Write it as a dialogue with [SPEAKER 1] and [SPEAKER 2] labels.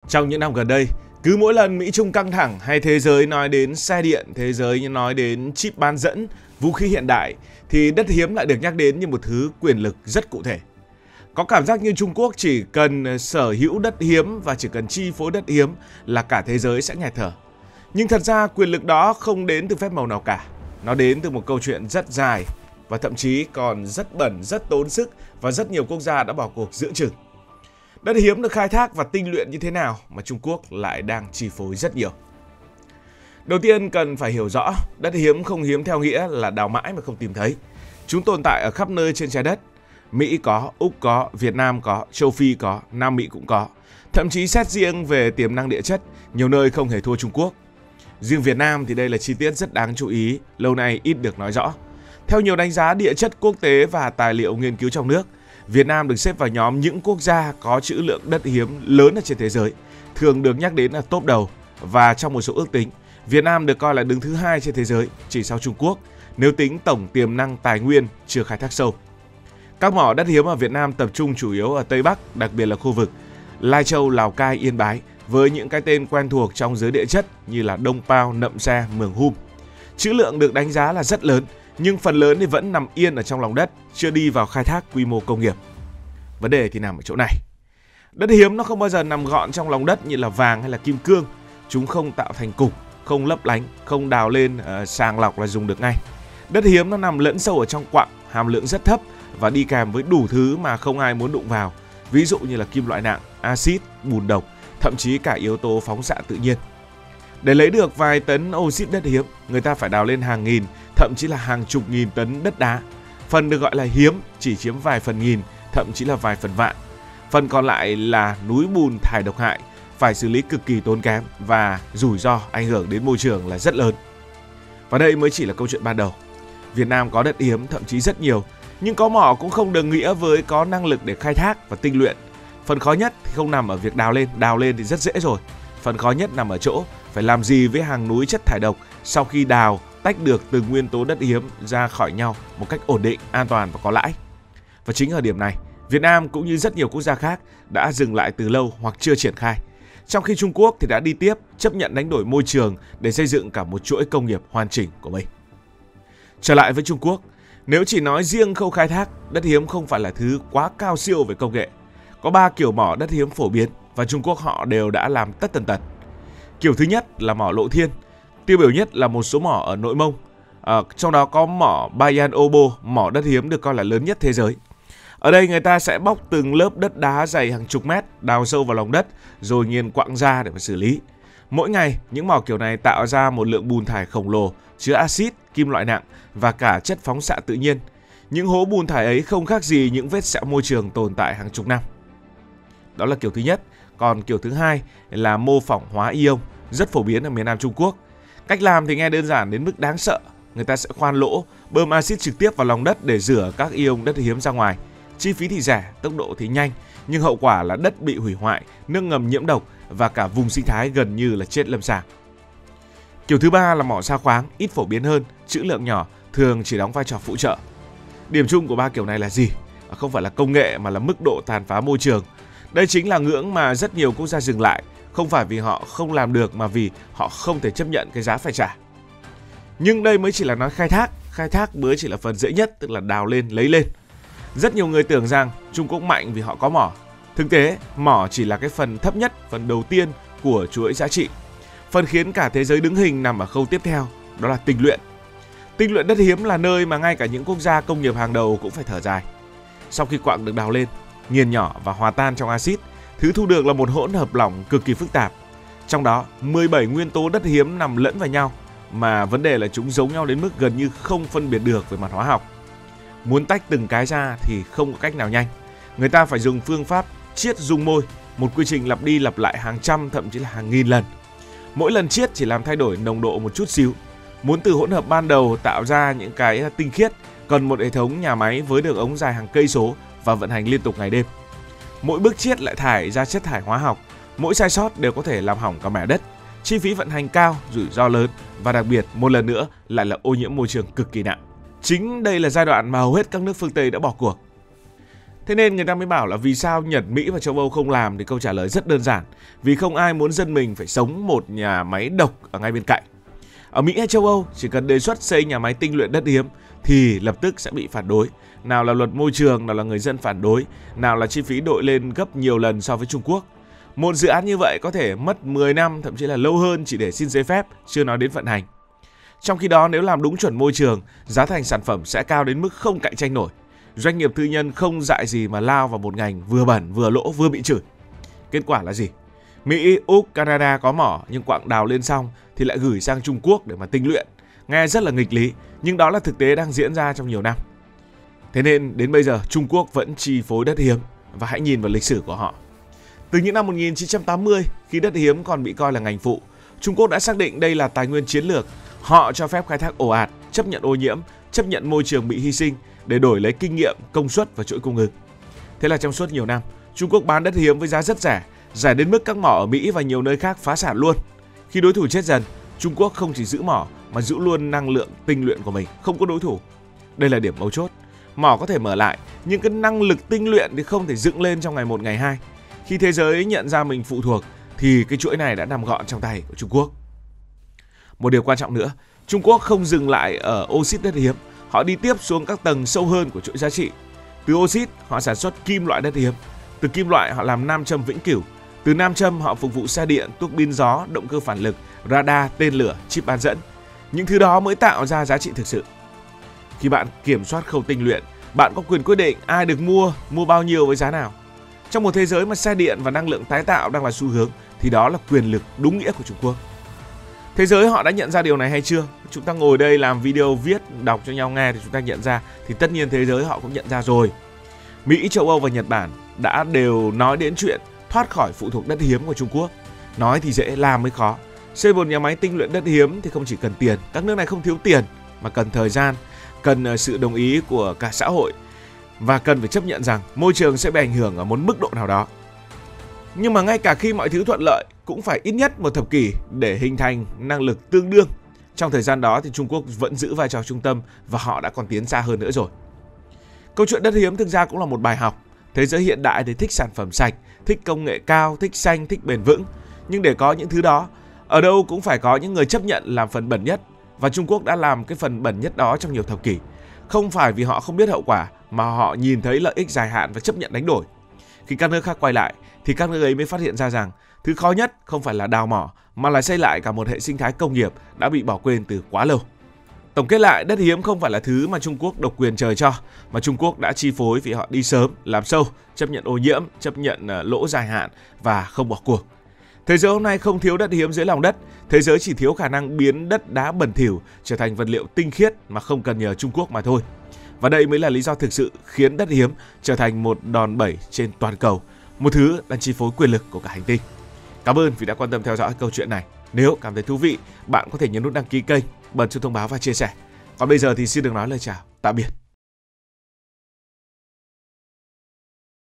[SPEAKER 1] Trong những năm gần đây, cứ mỗi lần Mỹ Trung căng thẳng hay thế giới nói đến xe điện, thế giới nói đến chip bán dẫn, vũ khí hiện đại, thì đất hiếm lại được nhắc đến như một thứ quyền lực rất cụ thể. Có cảm giác như Trung Quốc chỉ cần sở hữu đất hiếm và chỉ cần chi phối đất hiếm là cả thế giới sẽ nghẹt thở. Nhưng thật ra quyền lực đó không đến từ phép màu nào cả. Nó đến từ một câu chuyện rất dài và thậm chí còn rất bẩn, rất tốn sức và rất nhiều quốc gia đã bỏ cuộc giữa chừng. Đất hiếm được khai thác và tinh luyện như thế nào mà Trung Quốc lại đang chi phối rất nhiều. Đầu tiên cần phải hiểu rõ, đất hiếm không hiếm theo nghĩa là đào mãi mà không tìm thấy. Chúng tồn tại ở khắp nơi trên trái đất. Mỹ có, Úc có, Việt Nam có, châu Phi có, Nam Mỹ cũng có. Thậm chí xét riêng về tiềm năng địa chất, nhiều nơi không hề thua Trung Quốc. Riêng Việt Nam thì đây là chi tiết rất đáng chú ý, lâu nay ít được nói rõ. Theo nhiều đánh giá địa chất quốc tế và tài liệu nghiên cứu trong nước, Việt Nam được xếp vào nhóm những quốc gia có trữ lượng đất hiếm lớn ở trên thế giới, thường được nhắc đến là top đầu, và trong một số ước tính, Việt Nam được coi là đứng thứ 2 trên thế giới, chỉ sau Trung Quốc, nếu tính tổng tiềm năng tài nguyên chưa khai thác sâu. Các mỏ đất hiếm ở Việt Nam tập trung chủ yếu ở Tây Bắc, đặc biệt là khu vực Lai Châu, Lào Cai, Yên Bái, với những cái tên quen thuộc trong giới địa chất như là Đông Pao, Nậm Se, Mường Hum. Trữ lượng được đánh giá là rất lớn, nhưng phần lớn thì vẫn nằm yên ở trong lòng đất, chưa đi vào khai thác quy mô công nghiệp. Vấn đề thì nằm ở chỗ này. Đất hiếm nó không bao giờ nằm gọn trong lòng đất như là vàng hay là kim cương. Chúng không tạo thành cục, không lấp lánh, không đào lên sàng lọc là dùng được ngay. Đất hiếm nó nằm lẫn sâu ở trong quặng, hàm lượng rất thấp và đi kèm với đủ thứ mà không ai muốn đụng vào. Ví dụ như là kim loại nặng, axit, bùn độc, thậm chí cả yếu tố phóng xạ tự nhiên. Để lấy được vài tấn oxit đất hiếm, người ta phải đào lên hàng nghìn, thậm chí là hàng chục nghìn tấn đất đá. Phần được gọi là hiếm chỉ chiếm vài phần nghìn, thậm chí là vài phần vạn. Phần còn lại là núi bùn thải độc hại, phải xử lý cực kỳ tốn kém và rủi ro ảnh hưởng đến môi trường là rất lớn. Và đây mới chỉ là câu chuyện ban đầu. Việt Nam có đất hiếm thậm chí rất nhiều, nhưng có mỏ cũng không đồng nghĩa với có năng lực để khai thác và tinh luyện. Phần khó nhất thì không nằm ở việc đào lên thì rất dễ rồi. Phần khó nhất nằm ở chỗ phải làm gì với hàng núi chất thải độc sau khi đào, tách được từng nguyên tố đất hiếm ra khỏi nhau một cách ổn định, an toàn và có lãi. Và chính ở điểm này, Việt Nam cũng như rất nhiều quốc gia khác đã dừng lại từ lâu hoặc chưa triển khai. Trong khi Trung Quốc thì đã đi tiếp, chấp nhận đánh đổi môi trường để xây dựng cả một chuỗi công nghiệp hoàn chỉnh của mình. Trở lại với Trung Quốc, nếu chỉ nói riêng khâu khai thác, đất hiếm không phải là thứ quá cao siêu về công nghệ. Có 3 kiểu mỏ đất hiếm phổ biến và Trung Quốc họ đều đã làm tất tần tật. Kiểu thứ nhất là mỏ Lộ Thiên, tiêu biểu nhất là một số mỏ ở Nội Mông. Trong đó có mỏ Bayan Obo, mỏ đất hiếm được coi là lớn nhất thế giới. Ở đây người ta sẽ bóc từng lớp đất đá dày hàng chục mét, đào sâu vào lòng đất rồi nghiền quặng ra để mà xử lý. Mỗi ngày, những mỏ kiểu này tạo ra một lượng bùn thải khổng lồ, chứa axit, kim loại nặng và cả chất phóng xạ tự nhiên. Những hố bùn thải ấy không khác gì những vết sẹo môi trường tồn tại hàng chục năm. Đó là kiểu thứ nhất. Còn kiểu thứ hai là mô phỏng hóa ion, rất phổ biến ở miền Nam Trung Quốc. Cách làm thì nghe đơn giản đến mức đáng sợ. Người ta sẽ khoan lỗ, bơm axit trực tiếp vào lòng đất để rửa các ion đất hiếm ra ngoài. Chi phí thì rẻ, tốc độ thì nhanh, nhưng hậu quả là đất bị hủy hoại, nước ngầm nhiễm độc và cả vùng sinh thái gần như là chết lâm sàng. Kiểu thứ ba là mỏ sa khoáng, ít phổ biến hơn, trữ lượng nhỏ, thường chỉ đóng vai trò phụ trợ. Điểm chung của 3 kiểu này là gì? Không phải là công nghệ mà là mức độ tàn phá môi trường. Đây chính là ngưỡng mà rất nhiều quốc gia dừng lại, không phải vì họ không làm được mà vì họ không thể chấp nhận cái giá phải trả. Nhưng đây mới chỉ là nói khai thác mới chỉ là phần dễ nhất, tức là đào lên, lấy lên. Rất nhiều người tưởng rằng Trung Quốc mạnh vì họ có mỏ. Thực tế, mỏ chỉ là cái phần thấp nhất, phần đầu tiên của chuỗi giá trị. Phần khiến cả thế giới đứng hình nằm ở khâu tiếp theo, đó là tinh luyện. Tinh luyện đất hiếm là nơi mà ngay cả những quốc gia công nghiệp hàng đầu cũng phải thở dài. Sau khi quặng được đào lên, nghiền nhỏ và hòa tan trong axit, thứ thu được là một hỗn hợp lỏng cực kỳ phức tạp. Trong đó, 17 nguyên tố đất hiếm nằm lẫn vào nhau, mà vấn đề là chúng giống nhau đến mức gần như không phân biệt được về mặt hóa học. Muốn tách từng cái ra thì không có cách nào nhanh. Người ta phải dùng phương pháp chiết dung môi, một quy trình lặp đi lặp lại hàng trăm thậm chí là hàng nghìn lần. Mỗi lần chiết chỉ làm thay đổi nồng độ một chút xíu. Muốn từ hỗn hợp ban đầu tạo ra những cái tinh khiết, cần một hệ thống nhà máy với đường ống dài hàng cây số và vận hành liên tục ngày đêm. Mỗi bước chiết lại thải ra chất thải hóa học, mỗi sai sót đều có thể làm hỏng cả mẻ đất. Chi phí vận hành cao, rủi ro lớn và đặc biệt một lần nữa lại là ô nhiễm môi trường cực kỳ nặng. Chính đây là giai đoạn mà hầu hết các nước phương Tây đã bỏ cuộc. Thế nên người ta mới bảo là vì sao Nhật, Mỹ và châu Âu không làm, thì câu trả lời rất đơn giản. Vì không ai muốn dân mình phải sống một nhà máy độc ở ngay bên cạnh. Ở Mỹ hay châu Âu, chỉ cần đề xuất xây nhà máy tinh luyện đất hiếm thì lập tức sẽ bị phản đối. Nào là luật môi trường, nào là người dân phản đối, nào là chi phí đội lên gấp nhiều lần so với Trung Quốc. Một dự án như vậy có thể mất 10 năm, thậm chí là lâu hơn chỉ để xin giấy phép, chưa nói đến vận hành. Trong khi đó, nếu làm đúng chuẩn môi trường, giá thành sản phẩm sẽ cao đến mức không cạnh tranh nổi. Doanh nghiệp tư nhân không dại gì mà lao vào một ngành vừa bẩn, vừa lỗ, vừa bị chửi. Kết quả là gì? Mỹ, Úc, Canada có mỏ nhưng quặng đào lên xong thì lại gửi sang Trung Quốc để mà tinh luyện. Nghe rất là nghịch lý, nhưng đó là thực tế đang diễn ra trong nhiều năm. Thế nên đến bây giờ Trung Quốc vẫn chi phối đất hiếm, và hãy nhìn vào lịch sử của họ. Từ những năm 1980, khi đất hiếm còn bị coi là ngành phụ, Trung Quốc đã xác định đây là tài nguyên chiến lược. Họ cho phép khai thác ồ ạt, chấp nhận ô nhiễm, chấp nhận môi trường bị hy sinh để đổi lấy kinh nghiệm, công suất và chuỗi cung ứng. Thế là trong suốt nhiều năm, Trung Quốc bán đất hiếm với giá rất rẻ, rẻ đến mức các mỏ ở Mỹ và nhiều nơi khác phá sản luôn. Khi đối thủ chết dần, Trung Quốc không chỉ giữ mỏ mà giữ luôn năng lượng tinh luyện của mình, không có đối thủ. Đây là điểm mấu chốt. Mỏ có thể mở lại, nhưng cái năng lực tinh luyện thì không thể dựng lên trong ngày một ngày hai. Khi thế giới nhận ra mình phụ thuộc thì cái chuỗi này đã nằm gọn trong tay của Trung Quốc. Một điều quan trọng nữa, Trung Quốc không dừng lại ở oxit đất hiếm, họ đi tiếp xuống các tầng sâu hơn của chuỗi giá trị. Từ oxit, họ sản xuất kim loại đất hiếm. Từ kim loại, họ làm nam châm vĩnh cửu. Từ nam châm, họ phục vụ xe điện, tuốc pin gió, động cơ phản lực, radar, tên lửa, chip bán dẫn. Những thứ đó mới tạo ra giá trị thực sự. Khi bạn kiểm soát khâu tinh luyện, bạn có quyền quyết định ai được mua bao nhiêu với giá nào. Trong một thế giới mà xe điện và năng lượng tái tạo đang là xu hướng, thì đó là quyền lực đúng nghĩa của Trung Quốc. Thế giới họ đã nhận ra điều này hay chưa? Chúng ta ngồi đây làm video viết, đọc cho nhau nghe thì chúng ta nhận ra, thì tất nhiên thế giới họ cũng nhận ra rồi. Mỹ, châu Âu và Nhật Bản đã đều nói đến chuyện thoát khỏi phụ thuộc đất hiếm của Trung Quốc. Nói thì dễ, làm mới khó. Xây một nhà máy tinh luyện đất hiếm thì không chỉ cần tiền, các nước này không thiếu tiền, mà cần thời gian, cần sự đồng ý của cả xã hội, và cần phải chấp nhận rằng môi trường sẽ bị ảnh hưởng ở một mức độ nào đó. Nhưng mà ngay cả khi mọi thứ thuận lợi, cũng phải ít nhất một thập kỷ để hình thành năng lực tương đương. Trong thời gian đó thì Trung Quốc vẫn giữ vai trò trung tâm và họ đã còn tiến xa hơn nữa rồi. Câu chuyện đất hiếm thực ra cũng là một bài học. Thế giới hiện đại thì thích sản phẩm sạch, thích công nghệ cao, thích xanh, thích bền vững. Nhưng để có những thứ đó, ở đâu cũng phải có những người chấp nhận làm phần bẩn nhất. Và Trung Quốc đã làm cái phần bẩn nhất đó trong nhiều thập kỷ. Không phải vì họ không biết hậu quả, mà họ nhìn thấy lợi ích dài hạn và chấp nhận đánh đổi. Khi các nước khác quay lại, thì các nước ấy mới phát hiện ra rằng thứ khó nhất không phải là đào mỏ, mà là xây lại cả một hệ sinh thái công nghiệp đã bị bỏ quên từ quá lâu. Tổng kết lại, đất hiếm không phải là thứ mà Trung Quốc độc quyền trời cho, mà Trung Quốc đã chi phối vì họ đi sớm, làm sâu, chấp nhận ô nhiễm, chấp nhận lỗ dài hạn và không bỏ cuộc. Thế giới hôm nay không thiếu đất hiếm dưới lòng đất, thế giới chỉ thiếu khả năng biến đất đá bẩn thỉu trở thành vật liệu tinh khiết mà không cần nhờ Trung Quốc mà thôi. Và đây mới là lý do thực sự khiến đất hiếm trở thành một đòn bẩy trên toàn cầu, một thứ đang chi phối quyền lực của cả hành tinh. Cảm ơn vì đã quan tâm theo dõi câu chuyện này. Nếu cảm thấy thú vị, bạn có thể nhấn nút đăng ký kênh, bật chuông thông báo và chia sẻ. Còn bây giờ thì xin được nói lời chào, tạm biệt.